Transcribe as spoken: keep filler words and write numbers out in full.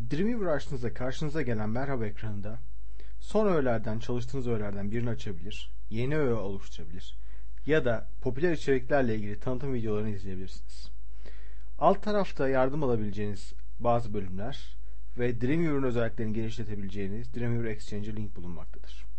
Dreamweaver açtığınızda karşınıza gelen merhaba ekranında son öğelerden, çalıştığınız öğelerden birini açabilir, yeni öğe oluşturabilir ya da popüler içeriklerle ilgili tanıtım videolarını izleyebilirsiniz. Alt tarafta yardım alabileceğiniz bazı bölümler ve Dreamweaver'ın özelliklerini genişletebileceğiniz Dreamweaver Exchange link bulunmaktadır.